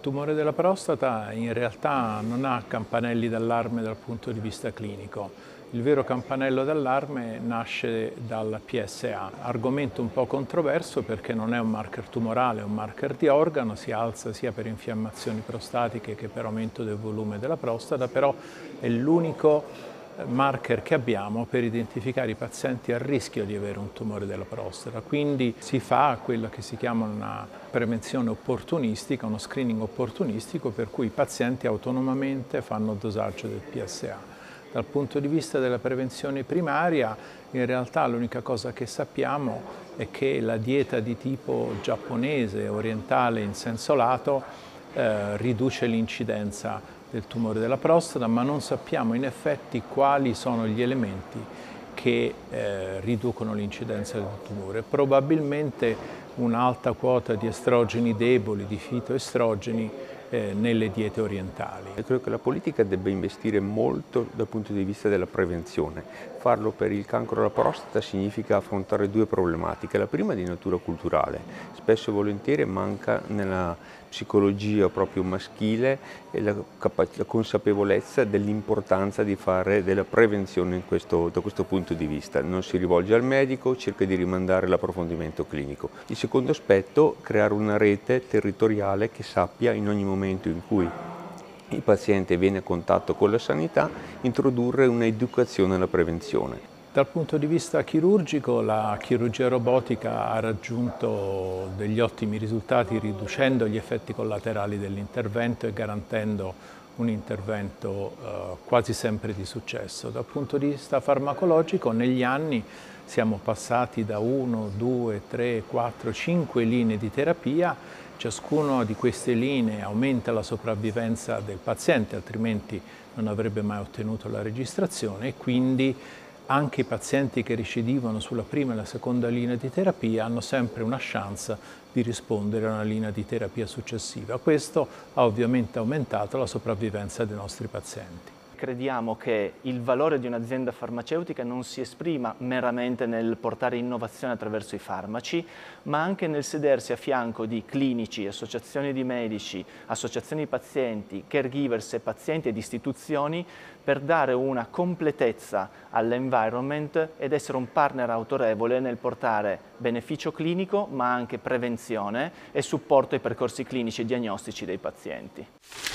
tumore della prostata in realtà non ha campanelli d'allarme dal punto di vista clinico. Il vero campanello d'allarme nasce dal PSA, argomento un po' controverso perché non è un marker tumorale, è un marker di organo, si alza sia per infiammazioni prostatiche che per aumento del volume della prostata, però è l'unico marker che abbiamo per identificare i pazienti a rischio di avere un tumore della prostata. Quindi si fa quella che si chiama una prevenzione opportunistica, uno screening opportunistico per cui i pazienti autonomamente fanno il dosaggio del PSA. Dal punto di vista della prevenzione primaria, in realtà l'unica cosa che sappiamo è che la dieta di tipo giapponese, orientale in senso lato, riduce l'incidenza del tumore della prostata, ma non sappiamo in effetti quali sono gli elementi che riducono l'incidenza del tumore. Probabilmente un'alta quota di estrogeni deboli, di fitoestrogeni nelle diete orientali. Io credo che la politica debba investire molto dal punto di vista della prevenzione. Farlo per il cancro alla prostata significa affrontare due problematiche. La prima è di natura culturale. Spesso e volentieri manca nella psicologia proprio maschile la consapevolezza dell'importanza di fare della prevenzione da questo punto di vista. Non si rivolge al medico, cerca di rimandare l'approfondimento clinico. Il secondo aspetto, creare una rete territoriale che sappia in ogni momento in cui il paziente viene a contatto con la sanità, introdurre un'educazione alla prevenzione. Dal punto di vista chirurgico, la chirurgia robotica ha raggiunto degli ottimi risultati riducendo gli effetti collaterali dell'intervento e garantendo un intervento quasi sempre di successo. Dal punto di vista farmacologico, negli anni siamo passati da 1, 2, 3, 4, 5 linee di terapia. Ciascuna di queste linee aumenta la sopravvivenza del paziente, altrimenti non avrebbe mai ottenuto la registrazione, e quindi anche i pazienti che recidivano sulla prima e la seconda linea di terapia hanno sempre una chance di rispondere a una linea di terapia successiva. Questo ha ovviamente aumentato la sopravvivenza dei nostri pazienti. Crediamo che il valore di un'azienda farmaceutica non si esprima meramente nel portare innovazione attraverso i farmaci, ma anche nel sedersi a fianco di clinici, associazioni di medici, associazioni di pazienti, caregivers e pazienti ed istituzioni per dare una completezza all'environment ed essere un partner autorevole nel portare beneficio clinico, ma anche prevenzione e supporto ai percorsi clinici e diagnostici dei pazienti.